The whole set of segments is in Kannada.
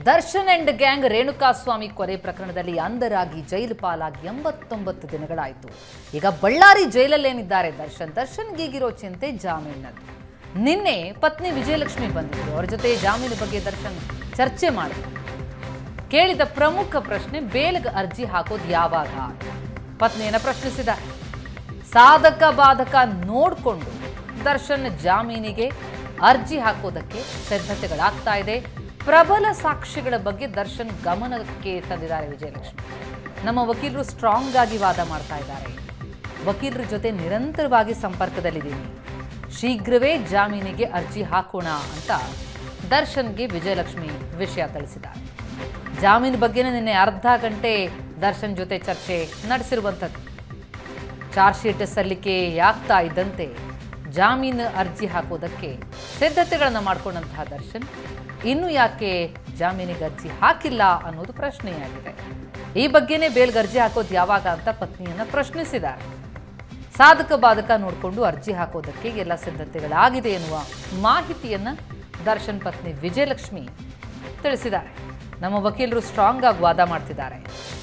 ದರ್ಶನ್ ಅಂಡ್ ಗ್ಯಾಂಗ್ ರೇಣುಕಾಸ್ವಾಮಿ ಕೊಲೆ ಪ್ರಕರಣದಲ್ಲಿ ಅಂಧರಾಗಿ ಜೈಲು ಪಾಲಾಗಿ 89 ದಿನಗಳಾಯಿತು. ಈಗ ಬಳ್ಳಾರಿ ಜೈಲಲ್ಲೇನಿದ್ದಾರೆ ದರ್ಶನ್ ಗೀಗಿರೋ ಚಿಂತೆ ಜಾಮೀನಿನದ್ದು. ನಿನ್ನೆ ಪತ್ನಿ ವಿಜಯಲಕ್ಷ್ಮಿ ಬಂದಿದ್ರು. ಅವರ ಜೊತೆ ಜಾಮೀನು ಬಗ್ಗೆ ದರ್ಶನ್ ಚರ್ಚೆ ಮಾಡಿದ್ರು. ಕೇಳಿದ ಪ್ರಮುಖ ಪ್ರಶ್ನೆ ಬೇಲ್ಗೆ ಅರ್ಜಿ ಹಾಕೋದು ಯಾವಾಗ ಅಂತ ಪತ್ನಿಯನ್ನ ಪ್ರಶ್ನಿಸಿದ್ದಾರೆ. ಸಾಧಕ ಬಾಧಕ ನೋಡಿಕೊಂಡು ದರ್ಶನ್ ಜಾಮೀನಿಗೆ ಅರ್ಜಿ ಹಾಕೋದಕ್ಕೆ ಸಿದ್ಧತೆಗಳಾಗ್ತಾ ಇದೆ. ಪ್ರಬಲ ಸಾಕ್ಷಿಗಳ ಬಗ್ಗೆ ದರ್ಶನ್ ಗಮನಕ್ಕೆ ತಂದಿದ್ದಾರೆ ವಿಜಯಲಕ್ಷ್ಮಿ. ನಮ್ಮ ವಕೀಲರು ಸ್ಟ್ರಾಂಗ್ ಆಗಿ ವಾದ ಮಾಡ್ತಾ ಇದ್ದಾರೆ. ವಕೀಲರ ಜೊತೆ ನಿರಂತರವಾಗಿ ಸಂಪರ್ಕದಲ್ಲಿದ್ದೀನಿ. ಶೀಘ್ರವೇ ಜಾಮೀನಿಗೆ ಅರ್ಜಿ ಹಾಕೋಣ ಅಂತ ದರ್ಶನ್ಗೆ ವಿಜಯಲಕ್ಷ್ಮಿ ವಿಷಯ ತಿಳಿಸಿದ್ದಾರೆ. ಜಾಮೀನು ಬಗ್ಗೆನೇ ನಿನ್ನೆ ಅರ್ಧ ಗಂಟೆ ದರ್ಶನ್ ಜೊತೆ ಚರ್ಚೆ ನಡೆಸಿರುವಂಥದ್ದು. ಚಾರ್ಜ್ ಶೀಟ್ ಸಲ್ಲಿಕೆಯಾಗ್ತಾ ಇದ್ದಂತೆ ಜಾಮೀನು ಅರ್ಜಿ ಹಾಕೋದಕ್ಕೆ ಸಿದ್ಧತೆಗಳನ್ನು ಮಾಡಿಕೊಂಡಂತಹ ದರ್ಶನ್ ಇನ್ನು ಯಾಕೆ ಜಾಮೀನಿಗೆ ಅರ್ಜಿ ಹಾಕಿಲ್ಲ ಅನ್ನೋದು ಪ್ರಶ್ನೆಯಾಗಿದೆ. ಈ ಬಗ್ಗೆನೇ ಬೇಲ್ಗೆ ಅರ್ಜಿ ಹಾಕೋದು ಯಾವಾಗ ಅಂತ ಪತ್ನಿಯನ್ನ ಪ್ರಶ್ನಿಸಿದ್ದಾರೆ. ಸಾಧಕ ಬಾಧಕ ನೋಡಿಕೊಂಡು ಅರ್ಜಿ ಹಾಕೋದಕ್ಕೆ ಎಲ್ಲ ಸಿದ್ಧತೆಗಳಾಗಿದೆ ಎನ್ನುವ ಮಾಹಿತಿಯನ್ನ ದರ್ಶನ್ ಪತ್ನಿ ವಿಜಯಲಕ್ಷ್ಮಿ ತಿಳಿಸಿದ್ದಾರೆ. ನಮ್ಮ ವಕೀಲರು ಸ್ಟ್ರಾಂಗ್ ಆಗಿ ವಾದ ಮಾಡ್ತಿದ್ದಾರೆ.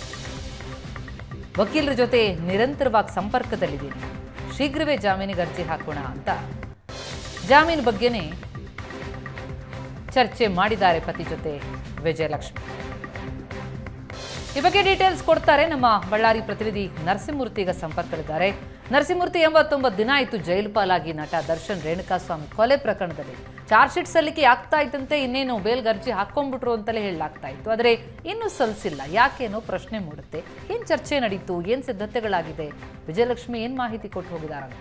ವಕೀಲರ ಜೊತೆ ನಿರಂತರವಾಗಿ ಸಂಪರ್ಕದಲ್ಲಿದ್ದೀನಿ. ಶೀಘ್ರವೇ ಜಾಮೀನಿಗೆ ಅರ್ಜಿ ಹಾಕೋಣ ಅಂತ ಜಾಮೀನು ಬಗ್ಗೆನೇ ಚರ್ಚೆ ಮಾಡಿದ್ದಾರೆ ಪತಿ ಜೊತೆ ವಿಜಯಲಕ್ಷ್ಮಿ. ಈ ಬಗ್ಗೆ ಡೀಟೇಲ್ಸ್ ಕೊಡ್ತಾರೆ ನಮ್ಮ ಬಳ್ಳಾರಿ ಪ್ರತಿನಿಧಿ ನರಸಿಂಹಮೂರ್ತಿ. ಈಗ ಸಂಪರ್ಕದಲ್ಲಿದ್ದಾರೆ. ನರಸಿಂಹಮೂರ್ತಿ, 89 ದಿನ ಆಯಿತು ಜೈಲು ಪಾಲಾಗಿ ನಟ ದರ್ಶನ್ ರೇಣುಕಾಸ್ವಾಮಿ ಕೊಲೆ ಪ್ರಕರಣದಲ್ಲಿ. ಚಾರ್ಜ್ ಶೀಟ್ ಸಲ್ಲಿಕೆ ಆಗ್ತಾ ಇದ್ದಂತೆ ಇನ್ನೇನು ಬೇಲ್ಗೆ ಅರ್ಜಿ ಹಾಕೊಂಡ್ಬಿಟ್ರು ಅಂತಲೇ ಹೇಳಲಾಗ್ತಾ ಇತ್ತು. ಆದರೆ ಇನ್ನೂ ಸಲ್ಲಿಸಿಲ್ಲ. ಯಾಕೇನೋ ಪ್ರಶ್ನೆ ಮೂಡುತ್ತೆ. ಏನು ಚರ್ಚೆ ನಡೀತು, ಏನು ಸಿದ್ಧತೆಗಳಾಗಿದೆ, ವಿಜಯಲಕ್ಷ್ಮಿ ಏನು ಮಾಹಿತಿ ಕೊಟ್ಟು ಹೋಗಿದಾರಂತೆ?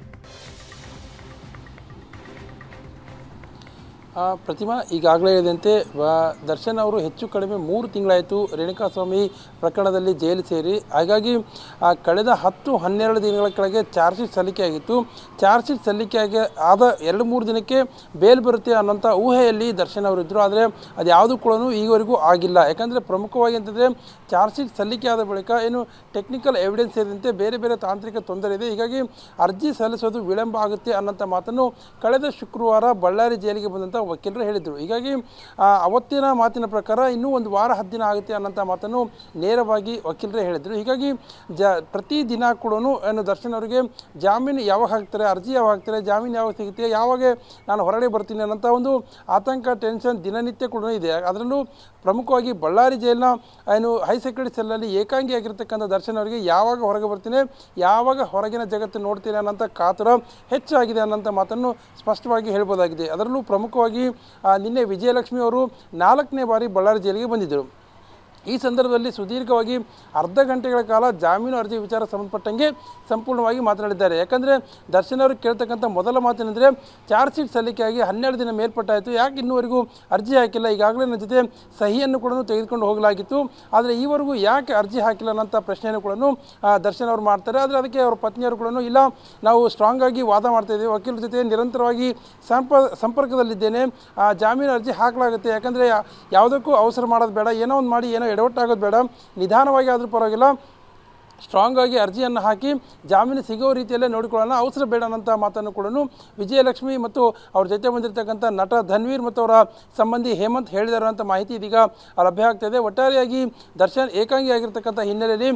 ಪ್ರತಿಮಾ, ಈಗಾಗಲೇ ಹೇಳಿದಂತೆ ದರ್ಶನ್ ಅವರು ಹೆಚ್ಚು ಕಡಿಮೆ 3 ತಿಂಗಳಾಯಿತು ರೇಣುಕಾಸ್ವಾಮಿ ಪ್ರಕರಣದಲ್ಲಿ ಜೈಲು ಸೇರಿ. ಹಾಗಾಗಿ ಕಳೆದ 10-12 ದಿನಗಳ ಕೆಳಗೆ ಚಾರ್ಜ್ ಶೀಟ್ ಸಲ್ಲಿಕೆ ಆಗಿತ್ತು. ಚಾರ್ಜ್ ಶೀಟ್ ಸಲ್ಲಿಕೆ ಆದ 2-3 ದಿನಕ್ಕೆ ಬೇಲ್ ಬರುತ್ತೆ ಅನ್ನೋಂಥ ಊಹೆಯಲ್ಲಿ ದರ್ಶನ್ ಅವರಿದ್ದರು. ಆದರೆ ಅದು ಯಾವುದೂ ಕೂಡ ಈವರೆಗೂ ಆಗಿಲ್ಲ. ಯಾಕಂದರೆ ಪ್ರಮುಖವಾಗಿ ಅಂತಂದರೆ ಚಾರ್ಜ್ ಶೀಟ್ ಸಲ್ಲಿಕೆ ಆದ ಬಳಿಕ ಏನು ಟೆಕ್ನಿಕಲ್ ಎವಿಡೆನ್ಸ್ ಸೇರಿದಂತೆ ಬೇರೆ ಬೇರೆ ತಾಂತ್ರಿಕ ತೊಂದರೆ ಇದೆ. ಹೀಗಾಗಿ ಅರ್ಜಿ ಸಲ್ಲಿಸೋದು ವಿಳಂಬ ಆಗುತ್ತೆ ಅನ್ನೋಂಥ ಮಾತನ್ನು ಕಳೆದ ಶುಕ್ರವಾರ ಬಳ್ಳಾರಿ ಜೈಲಿಗೆ ಬಂದಂಥ ವಕೀಲರು ಹೇಳಿದರು. ಹೀಗಾಗಿ ಅವತ್ತಿನ ಮಾತಿನ ಪ್ರಕಾರ ಇನ್ನೂ 1 ವಾರ 10 ದಿನ ಆಗುತ್ತೆ ಅನ್ನೋಂಥ ಮಾತನ್ನು ನೇರವಾಗಿ ವಕೀಲರೇ ಹೇಳಿದರು. ಹೀಗಾಗಿ ಪ್ರತಿ ದಿನ ಕೂಡ ಏನು ದರ್ಶನ್ ಅವರಿಗೆ ಜಾಮೀನು ಯಾವಾಗ ಹಾಕ್ತಾರೆ, ಅರ್ಜಿ ಯಾವಾಗ ಹಾಕ್ತಾರೆ, ಜಾಮೀನು ಯಾವಾಗ ಸಿಗುತ್ತೆ, ಯಾವಾಗ ನಾನು ಹೊರಗಡೆ ಬರ್ತೀನಿ ಅನ್ನೋಂಥ ಒಂದು ಆತಂಕ, ಟೆನ್ಷನ್ ದಿನನಿತ್ಯ ಕೂಡ ಇದೆ. ಅದರಲ್ಲೂ ಪ್ರಮುಖವಾಗಿ ಬಳ್ಳಾರಿ ಜೈಲಿನ ಏನು ಹೈ ಸೆಕ್ಯೂರಿಟಿ ಸೆಲ್ಲಲ್ಲಿ ಏಕಾಂಗಿಯಾಗಿರ್ತಕ್ಕಂಥ ದರ್ಶನ್ ಅವರಿಗೆ ಯಾವಾಗ ಹೊರಗೆ ಬರ್ತೀನಿ, ಯಾವಾಗ ಹೊರಗಿನ ಜಗತ್ತು ನೋಡ್ತೀನಿ ಅನ್ನೋಂಥ ಕಾತುರ ಹೆಚ್ಚಾಗಿದೆ ಅನ್ನೋಂಥ ಮಾತನ್ನು ಸ್ಪಷ್ಟವಾಗಿ ಹೇಳ್ಬೋದಾಗಿದೆ. ಅದರಲ್ಲೂ ಪ್ರಮುಖವಾಗಿ ನಿನ್ನೆ ವಿಜಯಲಕ್ಷ್ಮಿ ಅವರು 4ನೇ ಬಾರಿ ಬಳ್ಳಾರಿ ಜೈಲಿಗೆ ಬಂದಿದ್ದರು. ಈ ಸಂದರ್ಭದಲ್ಲಿ ಸುದೀರ್ಘವಾಗಿ ಅರ್ಧ ಗಂಟೆಗಳ ಕಾಲ ಜಾಮೀನು ಅರ್ಜಿ ವಿಚಾರ ಸಂಬಂಧಪಟ್ಟಂಗೆ ಸಂಪೂರ್ಣವಾಗಿ ಮಾತನಾಡಿದ್ದಾರೆ. ಯಾಕಂದರೆ ದರ್ಶನ್ ಅವರು ಕೇಳ್ತಕ್ಕಂಥ ಮೊದಲ ಮಾತೇನೆಂದರೆ ಚಾರ್ಜ್ ಶೀಟ್ ಸಲ್ಲಿಕೆಯಾಗಿ 12 ದಿನ ಮೇಲ್ಪಟ್ಟಾಯಿತು, ಯಾಕೆ ಇನ್ನೂವರೆಗೂ ಅರ್ಜಿ ಹಾಕಿಲ್ಲ, ಈಗಾಗಲೇ ನನ್ನ ಜೊತೆ ಸಹಿಯನ್ನು ಕೂಡ ತೆಗೆದುಕೊಂಡು ಹೋಗಲಾಗಿತ್ತು, ಆದರೆ ಈವರೆಗೂ ಯಾಕೆ ಅರ್ಜಿ ಹಾಕಿಲ್ಲ ಅನ್ನೋಂಥ ಪ್ರಶ್ನೆಯನ್ನು ಕೂಡ ದರ್ಶನ್ ಅವರು ಮಾಡ್ತಾರೆ. ಆದರೆ ಅದಕ್ಕೆ ಅವರ ಪತ್ನಿಯವರು ಕೂಡ ಇಲ್ಲ, ನಾವು ಸ್ಟ್ರಾಂಗ್ ಆಗಿ ವಾದ ಮಾಡ್ತಾಯಿದ್ದೀವಿ, ವಕೀಲರ ಜೊತೆ ನಿರಂತರವಾಗಿ ಸಂಪರ್ಕದಲ್ಲಿದ್ದೇನೆ, ಜಾಮೀನು ಅರ್ಜಿ ಹಾಕಲಾಗುತ್ತೆ, ಯಾಕಂದರೆ ಯಾವುದಕ್ಕೂ ಅವಸರ ಮಾಡೋದು ಬೇಡ, ಏನೋ ಒಂದು ಮಾಡಿ ಏನೋ ಎಡವಟ್ಟಾಗೋದು ಬೇಡ, ನಿಧಾನವಾಗಿ ಆದರೂ ಪರವಾಗಿಲ್ಲ, ಸ್ಟ್ರಾಂಗ್ ಆಗಿ ಅರ್ಜಿಯನ್ನು ಹಾಕಿ ಜಾಮೀನು ಸಿಗೋ ರೀತಿಯಲ್ಲೇ ನೋಡಿಕೊಳ್ಳೋಣ, ಅವಸರ ಬೇಡ ಅನ್ನೋಂಥ ಮಾತನ್ನು ಕೂಡ ವಿಜಯಲಕ್ಷ್ಮಿ ಮತ್ತು ಅವ್ರ ಜೊತೆ ಬಂದಿರತಕ್ಕಂಥ ನಟ ಧನ್ವೀರ್ ಮತ್ತು ಅವರ ಸಂಬಂಧಿ ಹೇಮಂತ್ ಹೇಳಿದ್ದಾರೆ ಅಂತ ಮಾಹಿತಿ ಇದೀಗ ಲಭ್ಯ ಆಗ್ತಾಯಿದೆ. ಒಟ್ಟಾರೆಯಾಗಿ ದರ್ಶನ್ ಏಕಾಂಗಿಯಾಗಿರ್ತಕ್ಕಂಥ ಹಿನ್ನೆಲೆಯಲ್ಲಿ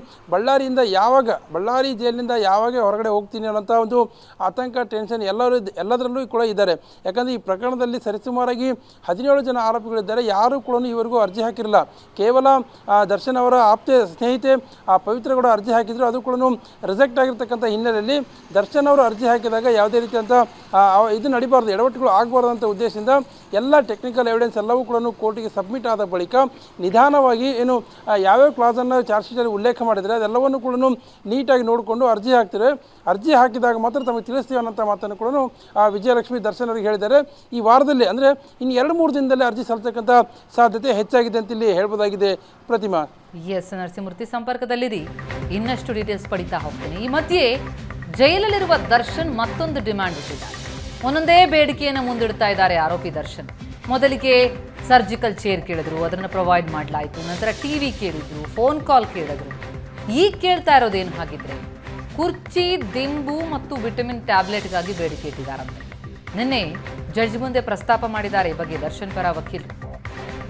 ಬಳ್ಳಾರಿ ಜೈಲಿನಿಂದ ಯಾವಾಗ ಹೊರಗಡೆ ಹೋಗ್ತೀನಿ ಅನ್ನೋಂಥ ಒಂದು ಆತಂಕ, ಟೆನ್ಷನ್ ಎಲ್ಲದರಲ್ಲೂ ಕೂಡ ಇದ್ದಾರೆ. ಯಾಕಂದರೆ ಈ ಪ್ರಕರಣದಲ್ಲಿ ಸರಿಸುಮಾರಾಗಿ 17 ಜನ ಆರೋಪಿಗಳಿದ್ದಾರೆ. ಯಾರೂ ಕೂಡ ಇವರೆಗೂ ಅರ್ಜಿ ಹಾಕಿರಲಿಲ್ಲ. ಕೇವಲ ದರ್ಶನ್ ಅವರ ಆಪ್ತ ಸ್ನೇಹಿತೆ ಪವಿತ್ರಗೌಡ ಅರ್ಜಿ ಹಾಕಿದ್ರು, ಅದು ಕೂಡ ರಿಜೆಕ್ಟ್ ಆಗಿರ್ತಕ್ಕಂಥ ಹಿನ್ನೆಲೆಯಲ್ಲಿ ದರ್ಶನ್ ಅವರು ಅರ್ಜಿ ಹಾಕಿದಾಗ ಯಾವುದೇ ರೀತಿಯಂಥ ಇದು ನಡಿಬಾರ್ದು, ಎಡವಟ್ಟುಗಳು ಆಗಬಾರ್ದಂಥ ಉದ್ದೇಶದಿಂದ ಎಲ್ಲ ಟೆಕ್ನಿಕಲ್ ಎವಿಡೆನ್ಸ್ ಎಲ್ಲವೂ ಕೂಡ ಕೋರ್ಟಿಗೆ ಸಬ್ಮಿಟ್ ಆದ ಬಳಿಕ ನಿಧಾನವಾಗಿ ಏನು ಯಾವ್ಯಾವ ಕ್ಲಾಸನ್ನು ಚಾರ್ಜ್ ಶೀಟಲ್ಲಿ ಉಲ್ಲೇಖ ಮಾಡಿದರೆ ಅದೆಲ್ಲವನ್ನು ಕೂಡ ನೀಟಾಗಿ ನೋಡಿಕೊಂಡು ಅರ್ಜಿ ಹಾಕ್ತಾರೆ. ಅರ್ಜಿ ಹಾಕಿದಾಗ ಮಾತ್ರ ತಮಗೆ ತಿಳಿಸ್ತೀವಿ ಅನ್ನೋಂಥ ಮಾತನ್ನು ಕೂಡ ವಿಜಯಲಕ್ಷ್ಮಿ ದರ್ಶನ್ ಅವರಿಗೆ ಹೇಳಿದ್ದಾರೆ. ಈ ವಾರದಲ್ಲಿ ಅಂದರೆ ಇನ್ನು 2-3 ದಿನದಲ್ಲಿ ಅರ್ಜಿ ಸಲ್ಲಿಸತಕ್ಕಂಥ ಸಾಧ್ಯತೆ ಹೆಚ್ಚಾಗಿದೆ ಅಂತ ಇಲ್ಲಿ ಹೇಳ್ಬೋದಾಗಿದೆ. ಪ್ರತಿಮಾ, ಎಸ್ ನರಸಿಂಹಮೂರ್ತಿ ಸಂಪರ್ಕದಲ್ಲಿರಿ, ಇನ್ನಷ್ಟು ಡೀಟೇಲ್ಸ್ ಪಡಿತಾ ಹೋಗ್ತೀನಿ. ಈ ಮಧ್ಯೆ ಜೈಲಲ್ಲಿರುವ ದರ್ಶನ್ ಮತ್ತೊಂದು ಡಿಮ್ಯಾಂಡ್ ಇಟ್ಟಿದ್ದಾರೆ. ಒಂದೊಂದೇ ಬೇಡಿಕೆಯನ್ನು ಮುಂದಿಡ್ತಾ ಇದ್ದಾರೆ ಆರೋಪಿ ದರ್ಶನ್. ಮೊದಲಿಗೆ ಸರ್ಜಿಕಲ್ ಚೇರ್ ಕೇಳಿದ್ರು, ಅದನ್ನು ಪ್ರೊವೈಡ್ ಮಾಡಲಾಯಿತು. ನಂತರ ಟಿವಿ ಕೇಳಿದ್ರು, ಫೋನ್ ಕಾಲ್ ಕೇಳಿದ್ರು. ಈಗ ಕೇಳ್ತಾ ಇರೋದೇನು ಹಾಗಿದ್ರೆ ಕುರ್ಚಿ, ದಿಂಬು ಮತ್ತು ವಿಟಮಿನ್ ಟ್ಯಾಬ್ಲೆಟ್ಗಾಗಿ ಬೇಡಿಕೆ ಇಟ್ಟಿದ್ದಾರಂತೆ. ನಿನ್ನೆ ಜಡ್ಜ್ ಮುಂದೆ ಪ್ರಸ್ತಾಪ ಮಾಡಿದ್ದಾರೆ ಈ ಬಗ್ಗೆ ದರ್ಶನ್ ಪರ ವಕೀಲರು.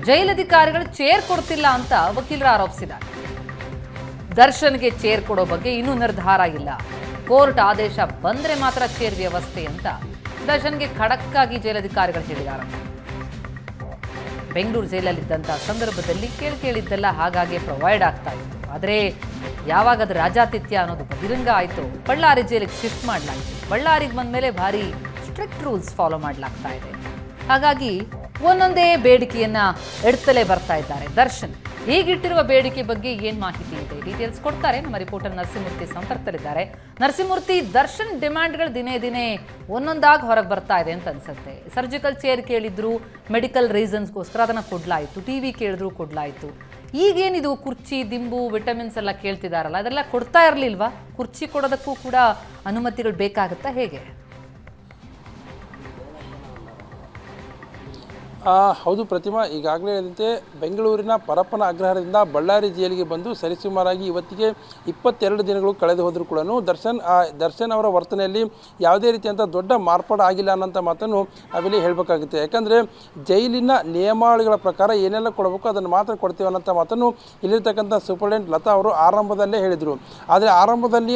ಜೈಲಧಿಕಾರಿಗಳು ಚೇರ್ ಕೊಡ್ತಿಲ್ಲ ಅಂತ ವಕೀಲರು ಆರೋಪಿಸಿದ್ದಾರೆ. ದರ್ಶನ್ಗೆ ಚೇರ್ ಕೊಡೋ ಬಗ್ಗೆ ಇನ್ನೂ ನಿರ್ಧಾರ ಇಲ್ಲ. ಕೋರ್ಟ್ ಆದೇಶ ಬಂದ್ರೆ ಮಾತ್ರ ಚೇರ್ ವ್ಯವಸ್ಥೆ ಅಂತ ದರ್ಶನ್ಗೆ ಖಡಕ್ ಆಗಿ ಜೈಲಧಿಕಾರಿಗಳು ಹೇಳಿದ್ದಾರೆ. ಬೆಂಗಳೂರು ಜೈಲಲ್ಲಿದ್ದಂಥ ಸಂದರ್ಭದಲ್ಲಿ ಕೇಳಿದ್ದೆಲ್ಲ ಹಾಗಾಗಿ ಪ್ರೊವೈಡ್ ಆಗ್ತಾ ಇತ್ತು. ಆದರೆ ಯಾವಾಗ ಅದು ರಾಜಾತಿಥ್ಯ ಅನ್ನೋದು ಬಹಿರಂಗ ಆಯಿತು, ಬಳ್ಳಾರಿ ಜೈಲಿಗೆ ಶಿಫ್ಟ್ ಮಾಡಲಾಯಿತು. ಬಳ್ಳಾರಿಗೆ ಬಂದ ಮೇಲೆ ಭಾರಿ ಸ್ಟ್ರಿಕ್ಟ್ ರೂಲ್ಸ್ ಫಾಲೋ ಮಾಡಲಾಗ್ತಾ ಇದೆ. ಹಾಗಾಗಿ ಒಂದೊಂದೇ ಬೇಡಿಕೆಯನ್ನ ಇಡ್ತಲೇ ಬರ್ತಾ ಇದ್ದಾರೆ ದರ್ಶನ್. ಈಗಿಟ್ಟಿರುವ ಬೇಡಿಕೆ ಬಗ್ಗೆ ಏನು ಮಾಹಿತಿ ಇದೆ, ಡೀಟೇಲ್ಸ್ ಕೊಡ್ತಾರೆ ನಮ್ಮ ರಿಪೋರ್ಟರ್ ನರಸಿಂಹಮೂರ್ತಿ ಸಂಪರ್ಕದಲ್ಲಿದ್ದಾರೆ. ನರಸಿಂಹಮೂರ್ತಿ, ದರ್ಶನ್ ಡಿಮ್ಯಾಂಡ್ಗಳು ದಿನೇ ದಿನೇ ಒಂದೊಂದಾಗಿ ಹೊರಗೆ ಬರ್ತಾ ಇದೆ ಅಂತ ಅನ್ಸುತ್ತೆ. ಸರ್ಜಿಕಲ್ ಚೇರ್ ಕೇಳಿದ್ರು, ಮೆಡಿಕಲ್ ರೀಸನ್ಸ್ಗೋಸ್ಕರ ಅದನ್ನು ಕೊಡ್ಲಾಯಿತು, ಟಿವಿ ಕೇಳಿದ್ರು ಕೊಡ್ಲಾಯಿತು. ಈಗೇನಿದು ಕುರ್ಚಿ, ದಿಂಬು, ವಿಟಮಿನ್ಸ್ ಎಲ್ಲ ಕೇಳ್ತಿದಾರಲ್ಲ, ಅದೆಲ್ಲ ಕೊಡ್ತಾ ಇರಲಿಲ್ವಾ? ಕುರ್ಚಿ ಕೊಡೋದಕ್ಕೂ ಕೂಡ ಅನುಮತಿಗಳು ಬೇಕಾಗುತ್ತಾ, ಹೇಗೆ? ಹೌದು ಪ್ರತಿಮಾ, ಈಗಾಗಲೇ ಹೇಳಿದಂತೆ ಬೆಂಗಳೂರಿನ ಪರಪ್ಪನ ಅಗ್ರಹಾರದಿಂದ ಬಳ್ಳಾರಿ ಜೈಲಿಗೆ ಬಂದು ಸರಿಸುಮಾರಾಗಿ ಇವತ್ತಿಗೆ 22 ದಿನಗಳು ಕಳೆದು ಹೋದರೂ ಕೂಡ ದರ್ಶನ್ ಅವರ ವರ್ತನೆಯಲ್ಲಿ ಯಾವುದೇ ರೀತಿಯಂಥ ದೊಡ್ಡ ಮಾರ್ಪಾಡು ಆಗಿಲ್ಲ ಅನ್ನೋಂಥ ಮಾತನ್ನು ನಾವಿಲ್ಲಿ ಹೇಳಬೇಕಾಗುತ್ತೆ. ಯಾಕಂದರೆ ಜೈಲಿನ ನಿಯಮಾವಳಿಗಳ ಪ್ರಕಾರ ಏನೆಲ್ಲ ಕೊಡಬೇಕು ಅದನ್ನು ಮಾತ್ರ ಕೊಡ್ತೀವಿ ಅನ್ನೋಂಥ ಮಾತನ್ನು ಇಲ್ಲಿರ್ತಕ್ಕಂಥ ಸೂಪರಿಂಟೆಂಡೆಂಟ್ ಲತಾ ಅವರು ಆರಂಭದಲ್ಲೇ ಹೇಳಿದರು. ಆದರೆ ಆರಂಭದಲ್ಲಿ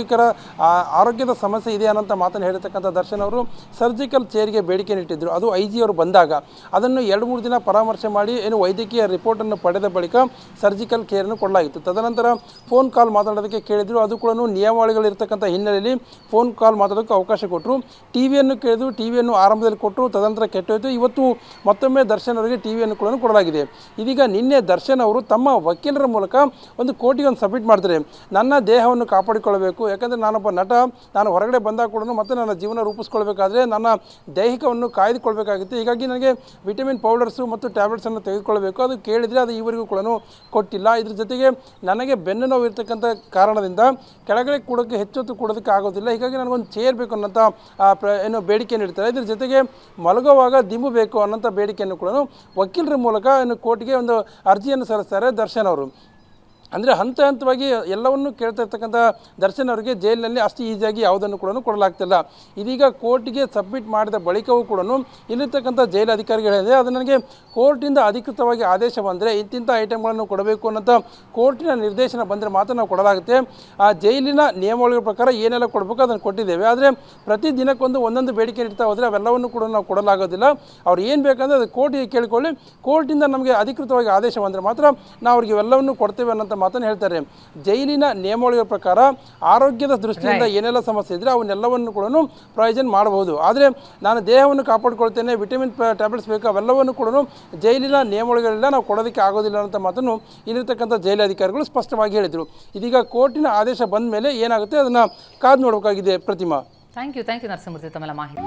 ಆರೋಗ್ಯದ ಸಮಸ್ಯೆ ಇದೆ ಅನ್ನೋಂಥ ಮಾತನ್ನು ಹೇಳಿರ್ತಕ್ಕಂಥ ದರ್ಶನ್ ಅವರು ಸರ್ಜಿಕಲ್ ಚೇರ್ಗೆ ಬೇಡಿಕೆ ಇಟ್ಟಿದ್ದರು. ಅದು IG ಅವರು ಬಂದಾಗ ಅದನ್ನು 2-3 ದಿನ ಪರಾಮರ್ಶೆ ಮಾಡಿ ವೈದ್ಯಕೀಯ ರಿಪೋರ್ಟನ್ನು ಪಡೆದ ಬಳಿಕ ಸರ್ಜಿಕಲ್ ಕೇರನ್ನು ಕೊಡಲಾಗಿತ್ತು. ತದನಂತರ ಫೋನ್ ಕಾಲ್ ಮಾತಾಡೋದಕ್ಕೆ ಕೇಳಿದ್ರು. ಅದು ಕೂಡ ನಿಯಮಾವಳಿಗಳಿರ್ತಕ್ಕಂಥ ಹಿನ್ನೆಲೆಯಲ್ಲಿ ಫೋನ್ ಕಾಲ್ ಮಾತಾಡೋಕ್ಕೆ ಅವಕಾಶ ಕೊಟ್ಟರು. ಟಿವಿಯನ್ನು ಕೇಳಿದ್ರು, ಟಿವಿಯನ್ನು ಆರಂಭದಲ್ಲಿ ಕೊಟ್ಟರು, ತದನಂತರ ಕೆಟ್ಟೋಯ್ತು. ಇವತ್ತು ಮತ್ತೊಮ್ಮೆ ದರ್ಶನ್ ಅವರಿಗೆ ಟಿವಿಯನ್ನು ಕೂಡ ಕೊಡಲಾಗಿದೆ. ಇದೀಗ ನಿನ್ನೆ ದರ್ಶನ್ ಅವರು ತಮ್ಮ ವಕೀಲರ ಮೂಲಕ ಒಂದು ಕೋರ್ಟಿಗೆ ಸಬ್ಮಿಟ್ ಮಾಡ್ತಾರೆ. ನನ್ನ ದೇಹವನ್ನು ಕಾಪಾಡಿಕೊಳ್ಳಬೇಕು, ಯಾಕಂದರೆ ನಾನೊಬ್ಬ ನಟ, ನಾನು ಹೊರಗಡೆ ಬಂದಾಗ ಕೂಡ ಮತ್ತೆ ನನ್ನ ಜೀವನ ರೂಪಿಸ್ಕೊಳ್ಬೇಕಾದ್ರೆ ನನ್ನ ದೈಹಿಕವನ್ನು ಕಾಯ್ದುಕೊಳ್ಬೇಕಾಗಿತ್ತು. ಹೀಗಾಗಿ ನನಗೆ ವಿಟಮಿನ್ ಪೌಡರ್ಸು ಮತ್ತು ಟ್ಯಾಬ್ಲೆಟ್ಸನ್ನು ತೆಗೆದುಕೊಳ್ಬೇಕು. ಅದು ಕೇಳಿದರೆ ಅದು ಈವರೆಗೂ ಕೂಡ ಕೊಟ್ಟಿಲ್ಲ. ಇದ್ರ ಜೊತೆಗೆ ನನಗೆ ಬೆನ್ನು ನೋವು ಇರ್ತಕ್ಕಂಥ ಕಾರಣದಿಂದ ಕೆಳಗಡೆ ಕೂಡೋಕ್ಕೆ ಹೆಚ್ಚೊತ್ತು ಕೂಡೋದಕ್ಕೆ ಆಗೋದಿಲ್ಲ. ಹೀಗಾಗಿ ನನಗೊಂದು ಚೇರ್ ಬೇಕು ಅನ್ನೋಂಥ ಬೇಡಿಕೆಯನ್ನು ಇಡ್ತಾರೆ. ಇದ್ರ ಜೊತೆಗೆ ಮಲಗುವಾಗ ದಿಂಬು ಬೇಕು ಅನ್ನೋಂಥ ಬೇಡಿಕೆಯನ್ನು ಕೂಡ ವಕೀಲರ ಮೂಲಕ ಕೋರ್ಟ್ಗೆ ಒಂದು ಅರ್ಜಿಯನ್ನು ಸಲ್ಲಿಸ್ತಾರೆ ದರ್ಶನ್ ಅವರು. ಅಂದರೆ ಹಂತ ಹಂತವಾಗಿ ಎಲ್ಲವನ್ನೂ ಕೇಳ್ತಾ ಇರ್ತಕ್ಕಂಥ ದರ್ಶನ್ ಅವರಿಗೆ ಜೈಲಿನಲ್ಲಿ ಅಷ್ಟು ಈಸಿಯಾಗಿ ಯಾವುದನ್ನು ಕೂಡ ಕೊಡಲಾಗ್ತಿಲ್ಲ. ಇದೀಗ ಕೋರ್ಟಿಗೆ ಸಬ್ಮಿಟ್ ಮಾಡಿದ ಬಳಿಕವೂ ಕೂಡ ಇಲ್ಲಿರ್ತಕ್ಕಂಥ ಜೈಲು ಅಧಿಕಾರಿಗಳಿದೆ, ಅದು ನನಗೆ ಕೋರ್ಟಿಂದ ಅಧಿಕೃತವಾಗಿ ಆದೇಶ ಬಂದರೆ ಇಂತಿಂಥ ಐಟಮ್ಗಳನ್ನು ಕೊಡಬೇಕು ಅನ್ನೋಂಥ ಕೋರ್ಟಿನ ನಿರ್ದೇಶನ ಬಂದರೆ ಮಾತ್ರ ನಾವು ಕೊಡಲಾಗುತ್ತೆ. ಆ ಜೈಲಿನ ನಿಯಮಾವಳಿಗಳ ಪ್ರಕಾರ ಏನೆಲ್ಲ ಕೊಡಬೇಕು ಅದನ್ನು ಕೊಟ್ಟಿದ್ದೇವೆ. ಆದರೆ ಪ್ರತಿ ದಿನಕ್ಕೊಂದು ಒಂದೊಂದು ಬೇಡಿಕೆ ಇಡ್ತಾ ಹೋದರೆ ಅವೆಲ್ಲವನ್ನು ಕೂಡ ನಾವು ಕೊಡಲಾಗೋದಿಲ್ಲ. ಅವ್ರು ಏನು ಬೇಕಂದರೆ ಅದು ಕೋರ್ಟಿಗೆ ಕೇಳಿಕೊಳ್ಳಿ, ಕೋರ್ಟಿಂದ ನಮಗೆ ಅಧಿಕೃತವಾಗಿ ಆದೇಶ ಬಂದರೆ ಮಾತ್ರ ನಾವು ಅವ್ರಿಗೆ ಇವೆಲ್ಲವನ್ನು ಕೊಡ್ತೇವೆ ಅನ್ನೋಂಥ ಮಾತನ್ನು ಹೇಳ್ತಾರೆ. ಜೈಲಿನ ನಿಯಮಾವಳಿಗಳ ಪ್ರಕಾರ ಆರೋಗ್ಯದ ದೃಷ್ಟಿಯಿಂದ ಏನೆಲ್ಲ ಸಮಸ್ಯೆ ಇದ್ದರೆ ಅವನ್ನೆಲ್ಲವನ್ನು ಕೂಡ ಪ್ರಯೋಜನ ಮಾಡಬಹುದು. ಆದರೆ ನಾನು ದೇಹವನ್ನು ಕಾಪಾಡಿಕೊಳ್ತೇನೆ, ವಿಟಮಿನ್ ಟ್ಯಾಬ್ಲೆಟ್ಸ್ ಬೇಕು, ಅವೆಲ್ಲವನ್ನು ಕೂಡ ಜೈಲಿನ ನಿಯಮಾವಳಿಗಳೆಲ್ಲ ನಾವು ಕೊಡೋದಕ್ಕೆ ಆಗೋದಿಲ್ಲ ಅಂತ ಮಾತನ್ನು ಇಲ್ಲಿರ್ತಕ್ಕಂಥ ಜೈಲಾಧಿಕಾರಿಗಳು ಸ್ಪಷ್ಟವಾಗಿ ಹೇಳಿದರು. ಇದೀಗ ಕೋರ್ಟಿನ ಆದೇಶ ಬಂದ ಮೇಲೆ ಏನಾಗುತ್ತೆ ಅದನ್ನು ಕಾದು ನೋಡಬೇಕಾಗಿದೆ. ಪ್ರತಿಮಾ, ಥ್ಯಾಂಕ್ ಯು ನರಸಿಂಹಮೂರ್ತಿ ತಮ್ಮೆಲ್ಲ ಮಾಹಿತಿ.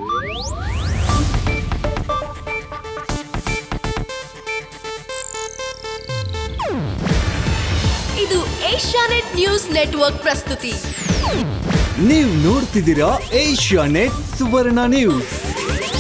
ಇದು ಏಷ್ಯಾನೆಟ್ ನ್ಯೂಸ್ ನೆಟ್ವರ್ಕ್ ಪ್ರಸ್ತುತಿ. ನೀವು ನೋಡ್ತಿದ್ದೀರಾ ಏಷ್ಯಾನೆಟ್ ಸುವರ್ಣ ನ್ಯೂಸ್.